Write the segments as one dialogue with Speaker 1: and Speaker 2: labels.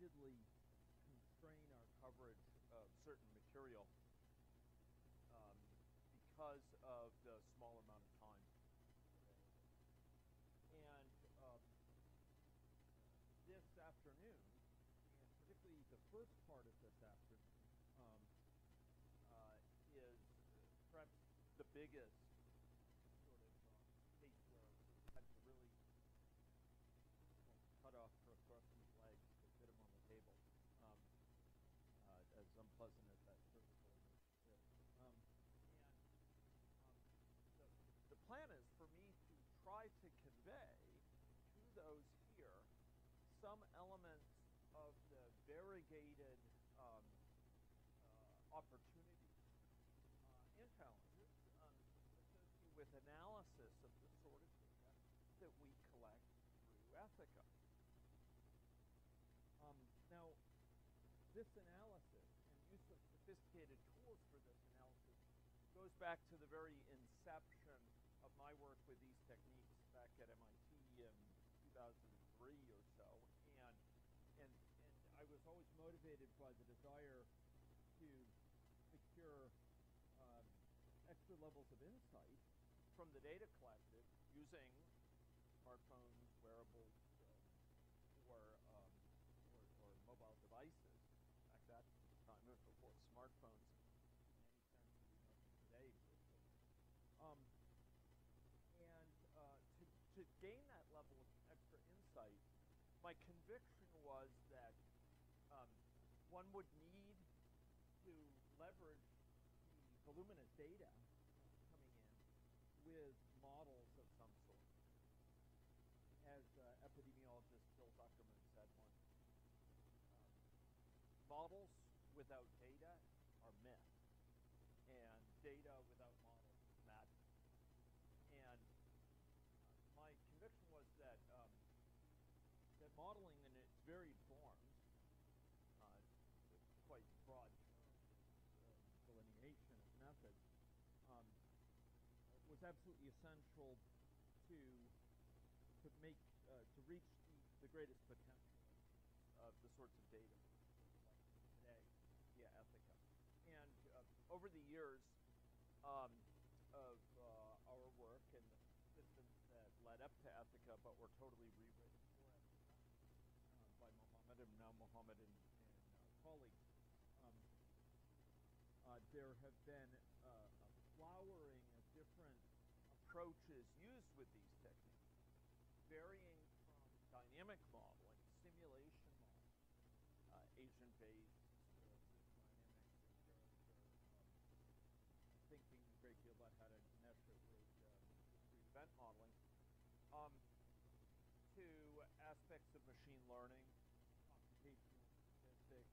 Speaker 1: repeatedly constrain our coverage of certain material um, because of the small amount of time available. And this afternoon, and particularly the first part of this afternoon, um, is perhaps the biggest sort of case where we've had to really cut off Procruste's legs to fit him on the table, um, as unpleasant as that physical image is. And um, the plan is for me to try to convey to those here some elements of the variegated opportunities and challenges associated with analysis of the sort of data that we collect through Ethica. Now, this analysis and use of sophisticated tools for this analysis goes back to the very inception of my work with these techniques back at MIT in 2003 or so, and I was always motivated by the desire to secure extra levels of insight from the data collected using smartphones, wearables, or mobile devices. In fact, that time was before smartphones in any sense that we know them today existed. To gain that level of extra insight, my conviction was that one would need to leverage the voluminous data coming in with models of some sort. As epidemiologist Bill Zuckerman said once, models without data are myth, and data without models is madness. And my conviction was that that modeling in its varied forms, quite broad delineation of methods, was absolutely essential to make to reach the greatest potential of the sorts of data we're collecting today via Ethica. And over the years of our work and the systems that led up to Ethica, but were totally rewritten for Ethica by Mohammed, and now Mohammed and colleagues, there have been a flowering of different approaches used with these techniques, varying from dynamic modeling, simulation modeling, agent-based, dynamics, and character, thinking a great deal about how to mesh it with discrete event modeling, to aspects of machine learning, computational statistics,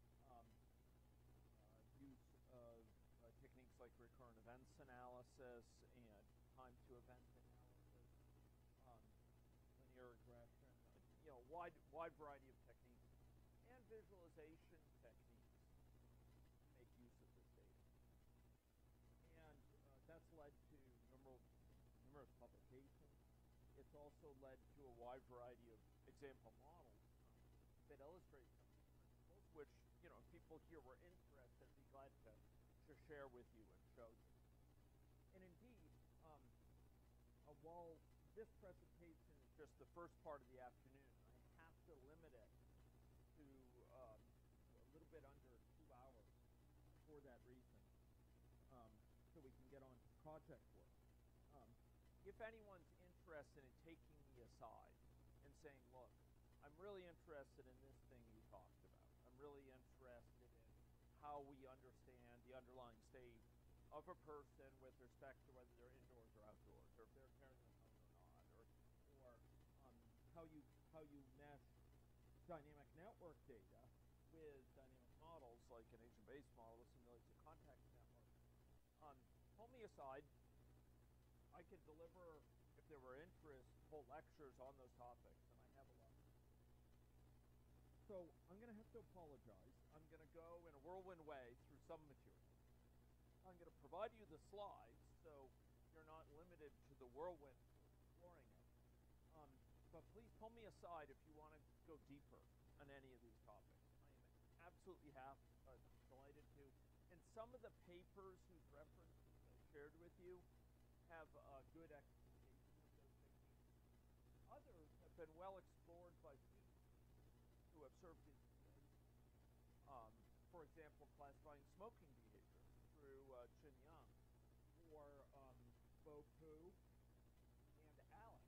Speaker 1: use of techniques like recurrent events analysis and time-to-event analysis, linear regression, wide variety of techniques, and visualization techniques to make use of this data. And that's led to numerous publications. It's also led to a wide variety of example models that illustrate some of these principles, which, if people here were interested, I'd be glad to share with you and show you. And indeed, while this presentation is just the first part of the afternoon, I have to limit it to a little bit under 2 hours for that reason, so we can get on to project work. If anyone's interested in taking me aside and saying, look, I'm really interested in this thing you talked about. I'm really interested in how we understand the underlying state of a person with respect to whether they're indoors or outdoors, or if they're carrying a phone or not, or how you mesh dynamic network data with dynamic models like an agent-based model that simulates a contact network. Pull me aside. I could deliver, if there were interest, whole lectures on those topics, and I have a lot. So I'm going to have to apologize. I'm going to go in a whirlwind way through some material. I'm going to provide you the slides, so you're not limited to the whirlwind for exploring it. But please pull me aside if you want to go deeper on any of these topics. I am absolutely delighted to. And some of the papers whose references I shared with you have good explanation of those techniques. Others have been well explored by students who have served in space. For example, classifying smoking behavior through Chun Yang, or Bo Pu and Alex.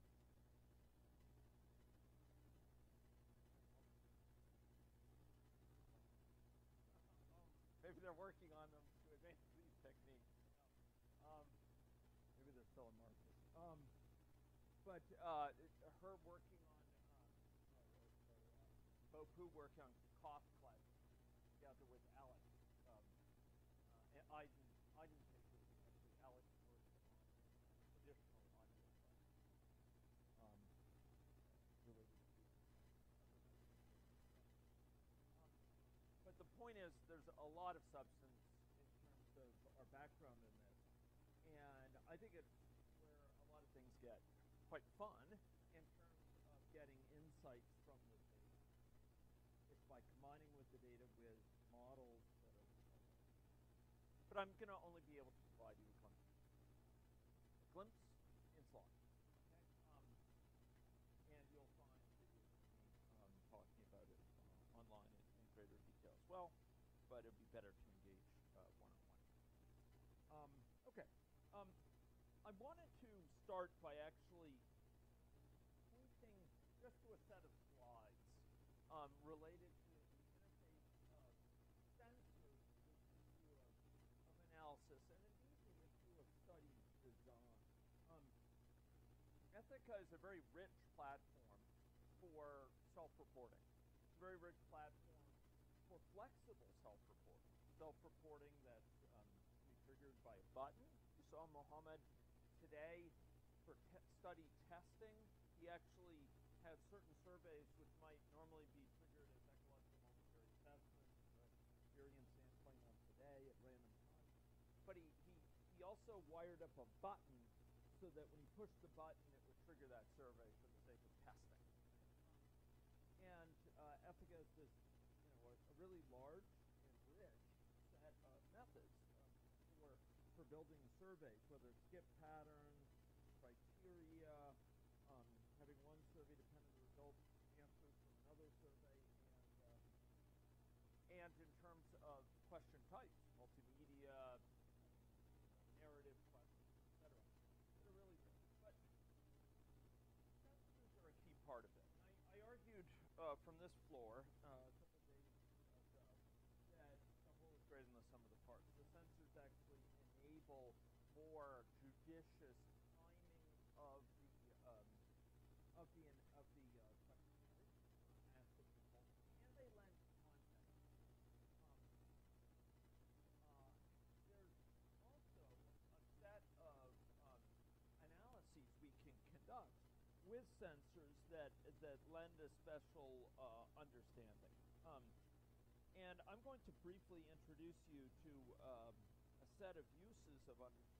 Speaker 1: Maybe they're working on them to advance these techniques. Um, Maybe they're still in market. But her working on, Bo Pu working on cough classification together with Alex. And I didn't take it. Actually, Alex worked on additional audio um, related to other methods. But the point is, there's a lot of substance in terms of our background in this. And I think it's where a lot of things get quite fun in terms of getting insights from the data. It's by combining with the data with models that are but I'm going to only be able to provide you a glimpse in slides. Okay? And you'll find videos of me talking about it online in greater detail as well, but it'd be better to engage one-on-one. Okay. I wanted to start by actually pointing just to a set of slides related to the interface of sensors with the issue of analysis, and indeed the issue of study design. Ethica is a very rich platform for self-reporting. It's a very rich platform for flexible self-reporting. Self-reporting that can be triggered by a button. You saw Mohammed today for study testing. He actually had certain surveys which might normally be triggered as ecological momentary assessments, experience sampling on today at random times. But he also wired up a button so that when he pushed the button, it would trigger that survey for the sake of testing. And Ethica is this, a really large and rich set of methods for building surveys, whether it's skip patterns, criteria, having one survey-dependent result answers from another survey, and in terms of question types, multimedia, narrative questions, etc. They're really rich. But sensors are a key part of it. And I argued from this floor a couple of days ago that the whole is greater than the sum of the parts. The sensors actually enable more judicious timing of the questionnaires asked of people, and they lend context. There's also a set of analyses we can conduct with sensors that lend a special understanding. And I'm going to briefly introduce you to a set of uses of sensors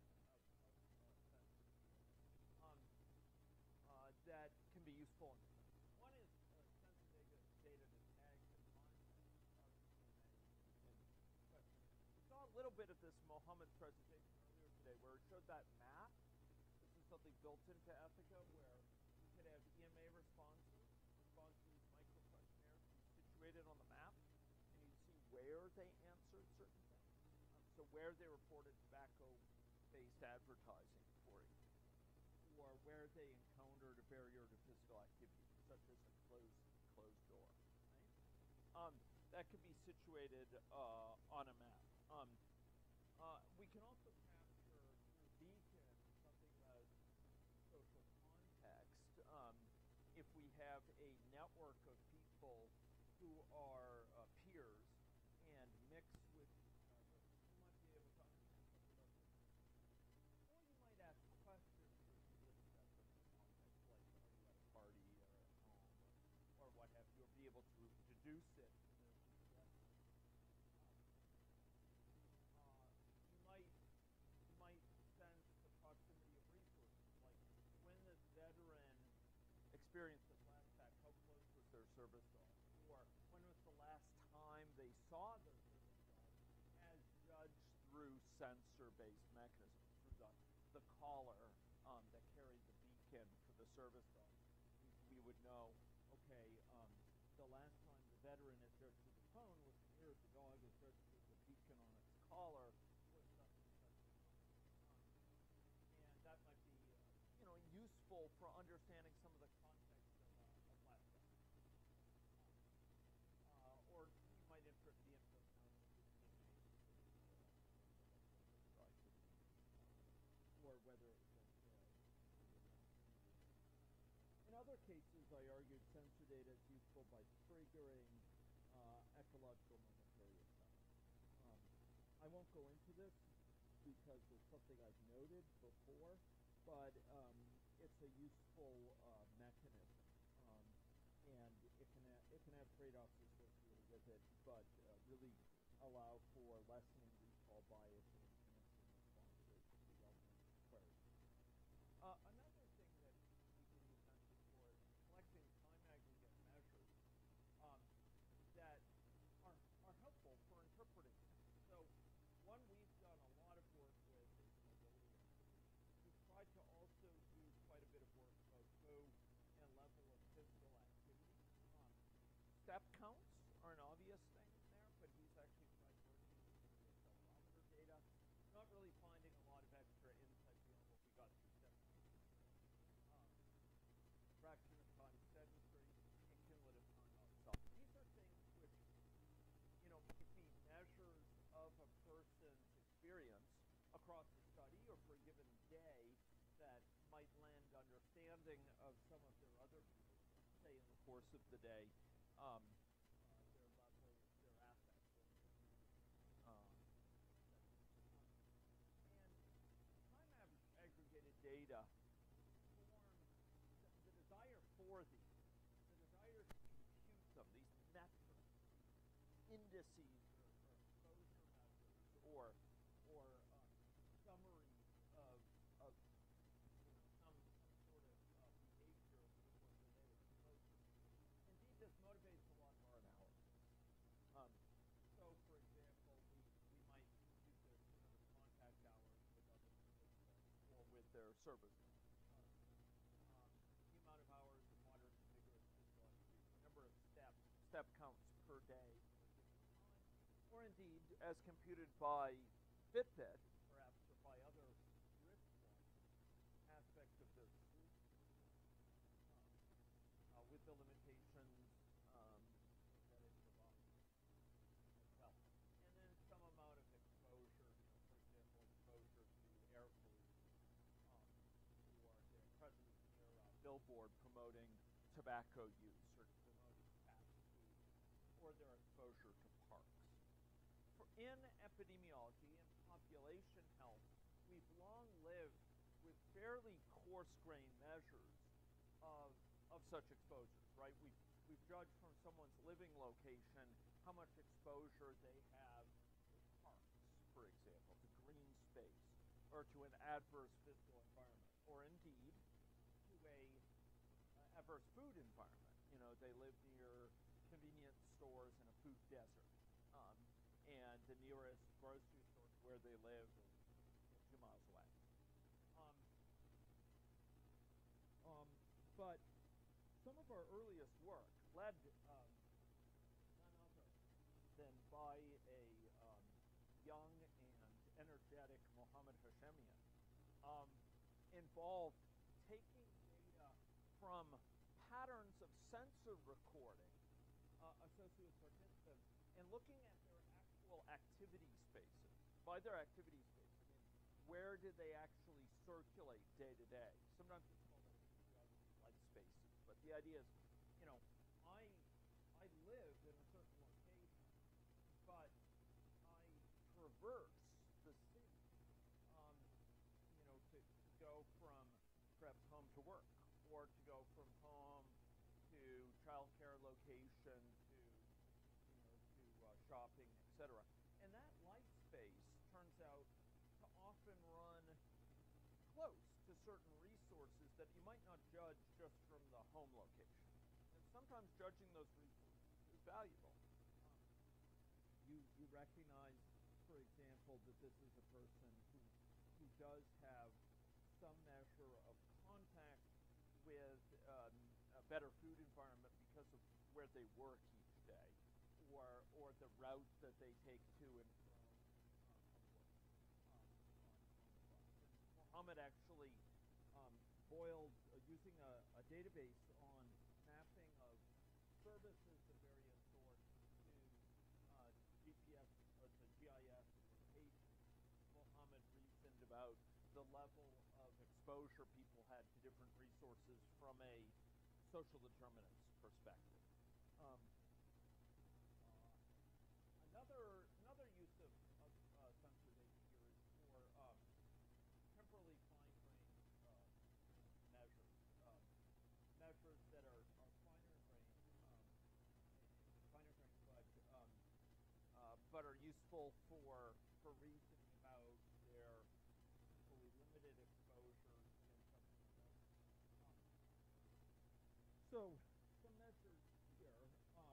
Speaker 1: that can be useful. One is sensor data to tag the content in a question. We saw a little bit of this in Mohammed's presentation earlier today where it showed that map. This is something built into Ethica where you could have EMA responses to these micro-questionnaires situated on the map, and you'd see where they answered certain things. So where they reported tobacco-based advertising, for example, or where they encountered a barrier to physical activity, such as a closed door. Right? That could be situated on a map. We can also capture through Beacon something about social context. If we have a network of people who are peers and mix with each other, you might be able to understand something about this. Or you might ask questions or this that context, like are you at a party or at home or what have you, or be able to deduce it from their suggestions. You might sense the proximity of resources, like when this veteran experienced a flashback saw the service dog as judged through sensor-based mechanisms, through the collar that carried the beacon for the service dog. We would know, okay, the last time the veteran is judged through the phone was near the dog is judged through the beacon on its collar was such and such a time. And that might be, useful for understanding some of the context of last judgment. Or you might be interested in knowing or whether it was in other cases, I argued sensor data is useful by triggering ecological momentary effects. I won't go into this because it's something I've noted before, but it's a useful mechanism, and it can have trade-offs associated with it, but really allow for lessening recall bias and enhancing responses to relevant queries. Another thing that we can use sensors for is collecting time aggregate measures that are helpful for interpreting things. So one we've done a lot of work with is mobility activity. We've tried to also do quite a bit of work about both and level of physical activity. Step counts are an obvious thing in there, but he's actually tried working with the accelerometer data. Not really finding a lot of extra insight beyond what we got through step counts. Fraction of time sedentary and cumulative time outside. These are things which, might be measures of a person's experience across the study or for a given day that might lend understanding of some of their other views, say in the course of the day, their levels, their affect. And time aggregated data form the desire for these, the desire to compute them, these metrics, indices or exposure measures or summaries of some sort of behavior over the course of the day or exposure. Indeed, this motivates a lot of our analysis. So, for example, we might compute this the contact hours with other participants or with their service. The amount of hours of moderate to vigorous physical activity, the number of step counts per day for a given time, or indeed, as computed by Fitbit, perhaps, or by other wristwatches, aspects of their sleep with the limitations that it provides as well. And then some amount of exposure, for example, exposure to air pollution, or their presence near a billboard promoting tobacco use or promoting fast food, or their exposure to parks. In epidemiology and population health, we've long lived with fairly coarse-grained measures of such exposures, right? We've judged from someone's living location how much exposure they have to parks, for example, to green space, or to an adverse physical environment, or indeed to a adverse food environment. They live near convenience stores in a food desert, and the nearest grocery store to where they live is 2 miles away. But some of our earliest work led none other than by a young and energetic Mohammed Hashemian, involved taking data from patterns of sensor recording associated with participants and looking at their actual activity spaces. By their activity spaces, I mean, where did they actually circulate day to day? Sometimes it's called life spaces, but the idea is, I live in a certain location, but I traverse the city, to go from perhaps home to work, or to go from home to childcare location to shopping, etc. And that life space turns out to often run close to certain resources that you might not judge just from the home location. And sometimes judging those resources is valuable. you recognize, for example, that this is a person who does have some measure of contact with a better food environment because of where they work each day, or the route that they take to and from work on the bus. And Mohammed actually boiled using a database on mapping of services of various sorts to GPS or to GIS locations. Mohammed reasoned about the level of exposure people had to different resources from a social determinants perspective. Another use of sensor data here is for temporally fine-grained measures, measures that are but are useful for reasoning about their equally limited exposures in something else. So some measures here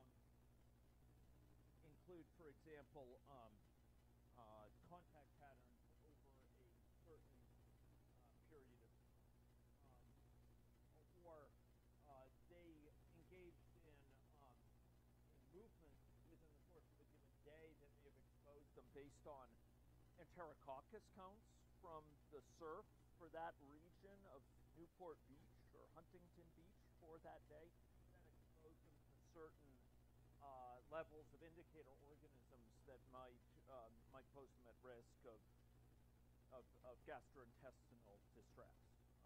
Speaker 1: include, for example, contact patterns over a certain period of time, or they engaged in movement within the course of a given day that may have exposed them based on Enterococcus counts from the surf for that region of Newport Beach or Huntington Beach for that day, then exposed them to certain levels of indicator organisms that might pose them at risk of gastrointestinal distress,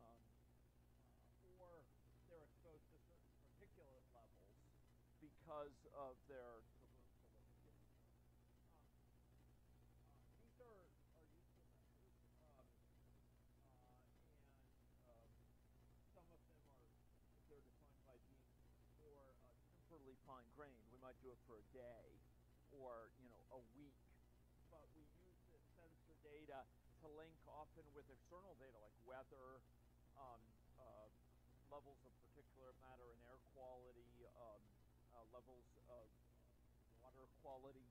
Speaker 1: or they're exposed to certain particulate levels because of their work at a given time. These are useful measures, and some of them are, they're defined by being more temporally fine-grained. We might do it for a day or a week, but we use this sensor data to link often with external data like weather, levels of particulate matter and air quality, levels of water quality,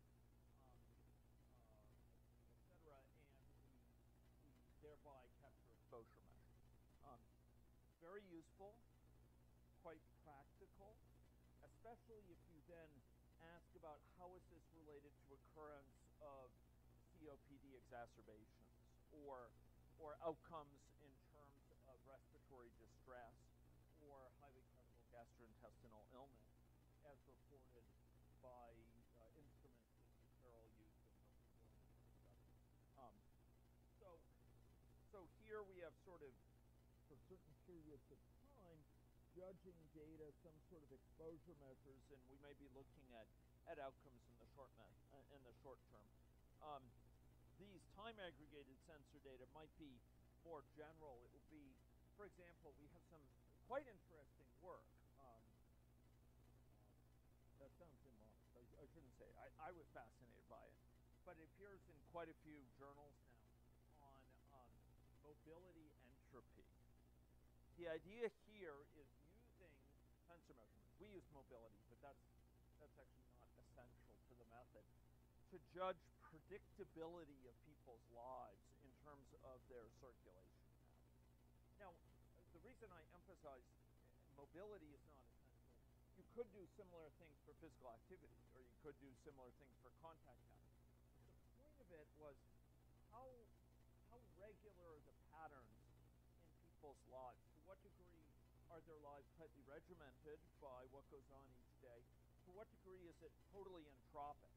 Speaker 1: etc., and we thereby capture exposure measures. Very useful, quite practical, especially if you then ask about how is this related to occurrence of COPD exacerbations or outcomes in terms of respiratory distress or highly credible gastrointestinal illness as reported by instruments that Carol used in her performance study. So here we have sort of, for certain periods of time, judging data, some sort of exposure measures, and we may be looking at outcomes in the short term. These time aggregated sensor data might be more general. It will be, for example, we have some quite interesting work. That sounds immoral. I shouldn't say it. I was fascinated by it, but it appears in quite a few journals now on mobility entropy. The idea here is using sensor measurements. We use mobility, but that's actually not essential to the method, to judge predictability of people's lives in terms of their circulation patterns. Now, the reason I emphasize mobility is not essential. You could do similar things for physical activity, or you could do similar things for contact patterns. The point of it was how regular are the patterns in people's lives? To what degree are their lives tightly regimented by what goes on each day? To what degree is it totally entropic?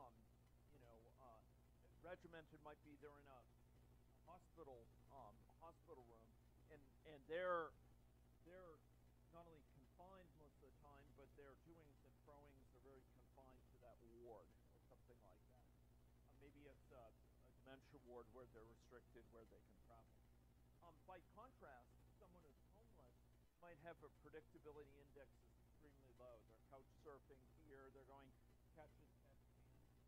Speaker 1: Regimented might be they're in a hospital room, and they're not only confined most of the time, but their doings and froings are very confined to that ward or something like that. Maybe it's a dementia ward where they're restricted, where they can travel. By contrast, someone who's homeless might have a predictability index that's extremely low. They're couch surfing here. They're going catch as catch can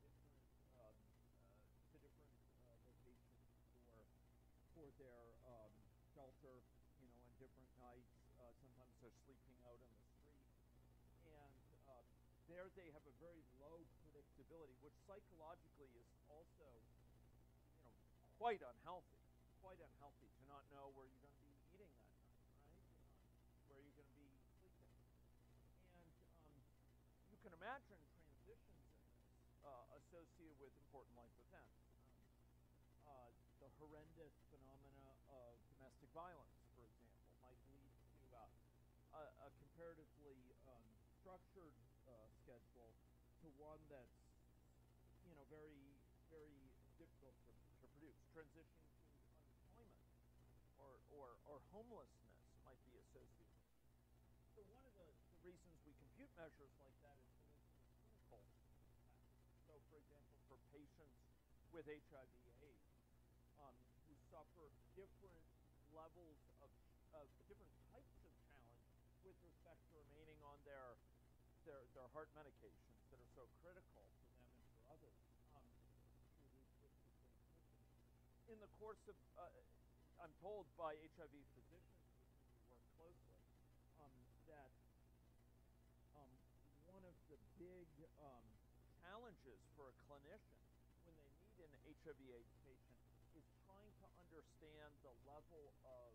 Speaker 1: to different locations for their shelter, on different nights. Sometimes they're sleeping out on the street, and there they have a very low predictability variability, which psychologically is also, quite unhealthy. Quite unhealthy to not know where you're going to be eating that night, right? Where you're going to be sleeping. And you can imagine transitions in this associated with important life events. The horrendous phenomena of domestic violence, for example, might lead to a comparatively structured schedule to one that's very very difficult to produce. Transition to unemployment or homelessness might be associated. So one of the reasons we compute measures like that is to look at the clinical effects. So for example, for patients with HIV/AIDS who suffer different levels of different types of challenge with respect to remaining on their heart medications that are so critical for them and for others to reduce risk of transmission. In the course of, I'm told by HIV physicians with whom we work closely, that one of the big challenges for a clinician when they meet an HIV/AIDS patient is trying to understand the level of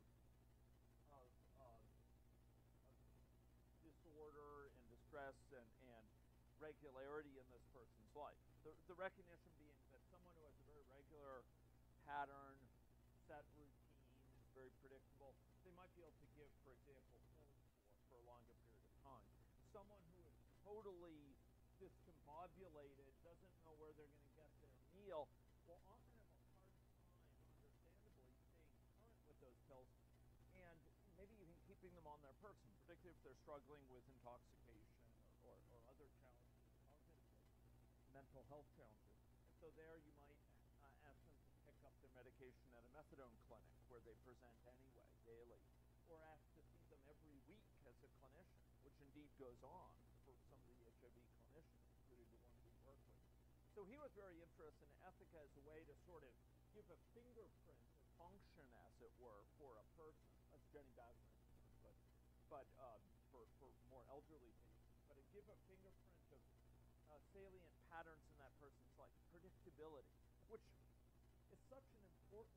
Speaker 1: disorder and distress and regularity in this person's life. The recognition being that someone who has a very regular pattern, set routine, is very predictable, they might be able to give, for example, pills for a longer period of time. Someone who is totally discombobulated, doesn't know where they're going to get their meal, will often have a hard time, understandably, staying current with those pills and maybe even keeping them on their person, particularly if they're struggling with intoxication or other challenges cognitively, mental health challenges. And so there you might ask them to pick up their medication at a methadone clinic where they present anyway, daily, or ask to see them every week as a clinician, which indeed goes on for some of the HIV clinicians, including the ones we work with. So he was very interested in Ethica as a way to sort of give a fingerprint of function, as it were, for a person. That's Jenny Bassner's term, but for more elderly patients. But to give a fingerprint of salient patterns in that person's life, predictability, which is such an important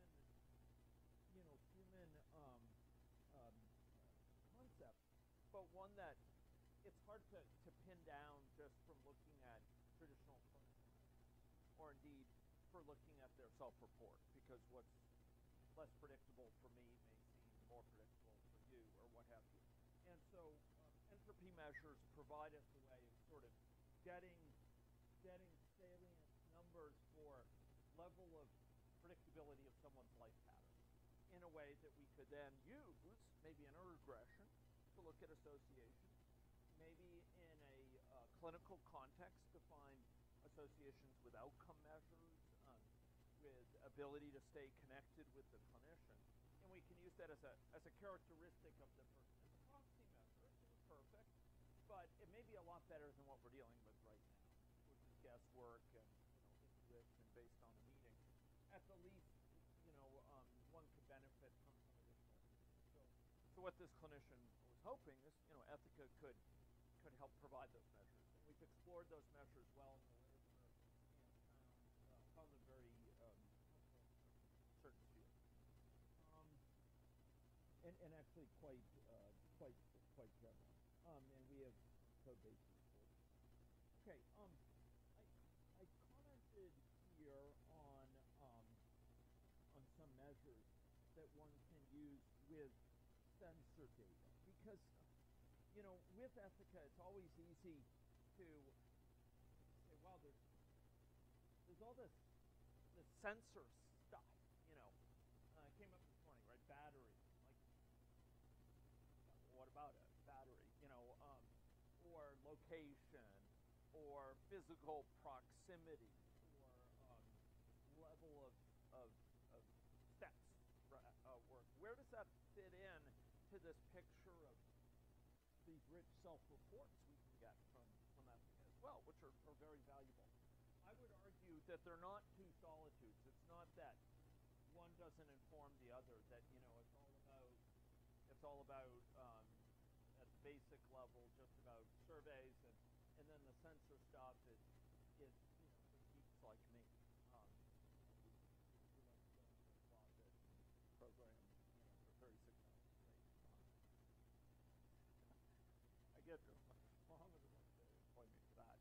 Speaker 1: human concept, but one that it's hard to pin down just from looking at traditional clinical measures, or indeed for looking at their self-report, because what's less predictable for me may seem more predictable for you, or what have you. And so entropy measures provide us a way of sort of getting salient numbers for level of predictability of someone's life patterns in a way that we could then use, maybe in a regression, to look at associations, maybe in a clinical context to find associations with outcome measures, with ability to stay connected with the clinician, and we can use that as a characteristic of the person. As a proxy measure, it's imperfect, but it may be a lot better than what we're dealing with right now, which is guesswork and intuition based on a meeting. At the least, one could benefit from some additional research. So what this clinician was hoping is, Ethica could help provide those measures. And we've explored those measures well in the literature and found them very helpful in certain fields. And actually quite general. And we have code bases for it. Okay. I commented here on some measures that one can use with sensor data, because with Ethica it's always easy to say, well, there's all this sensor stuff. I came up this morning, right? Battery. Like, what about it? Battery. Or location, or physical proximity, or level of steps work. Where does that fit in to this picture of these rich self-reports we can get from Ethica as well, which are very valuable? I would argue that they're not two solitudes. It's not that one doesn't inform the other, that it's all about at the basic level just about surveys, and then the sensor stuff is is, for geeks like me. We like to go into a closet and program, for 36 hours straight. I get Mohammed would like to employ me for that.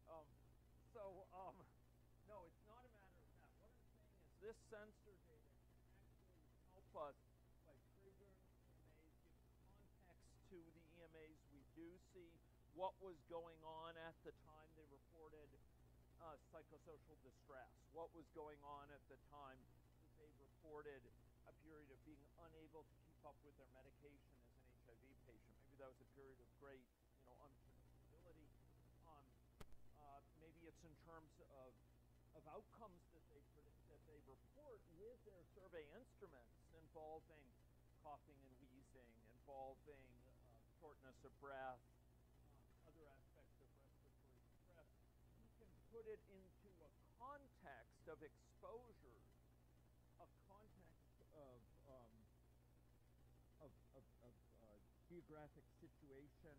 Speaker 1: No, it's not a matter of that. What I'm saying is this sensor data can actually help us by triggering EMAs, giving context to the EMAs we do see, what was going on at the time they reported psychosocial distress, what was going on at the time that they reported a period of being unable to keep up with their medication as an HIV patient. Maybe that was a period of great, unpredictability. Maybe it's in terms of outcomes that they report with their survey instruments involving coughing and wheezing, involving shortness of breath, other aspects of respiratory distress. You can put it into a context of exposures, a context of geographic situation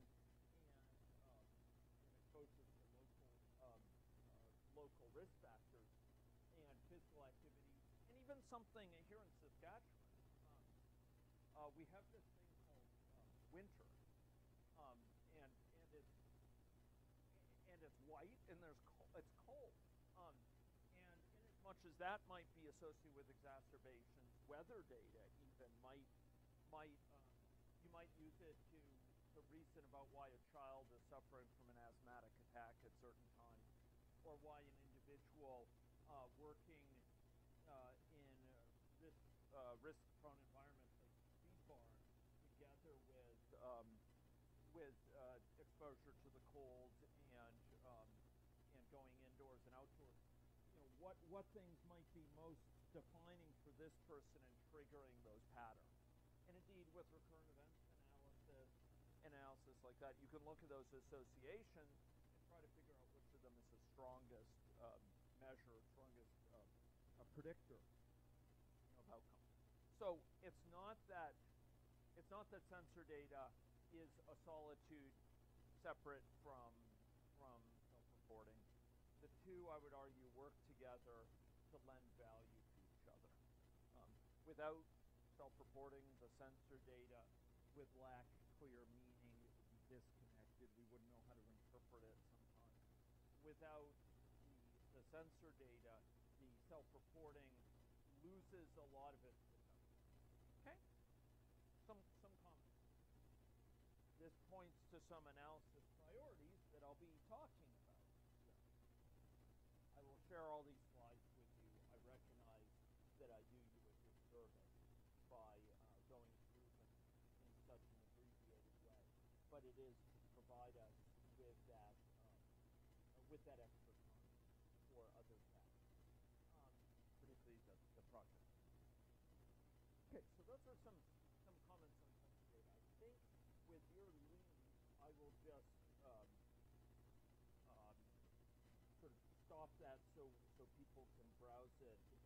Speaker 1: and exposure to local risk factors and physical activity, and even something here in Saskatchewan. We have this thing called winter, and it's white and it's cold. And in as much as that might be associated with exacerbations, weather data even you might use it to reason about why a child is suffering from an asthmatic attack at certain times, or why an individual working in risk-prone environments like feed barns, together with exposure to the cold and going indoors and outdoors, what things might be most defining for this person and triggering those patterns. And indeed, with recurrent events analysis like that, you can look at those associations and try to figure out which of them is the strongest measure, strongest predictor of outcomes. So it's not that sensor data is a solitude separate from self-reporting. The two, I would argue, work together to lend value to each other. Without self-reporting, the sensor data would lack clear meaning. It would be disconnected. We wouldn't know how to interpret it sometimes. Without the sensor data, the self-reporting loses a lot of its potential. Okay? Some comments. This points to some analysis priorities that I'll be talking about here. I will share all these slides with you. I recognize that I do you a disservice by going through them in such an abbreviated way, but it is to provide us with that extra time for other tasks, particularly the project. Okay, so those are some comments on sensor data. I think with your leave, I will just sort of stop that so people can browse it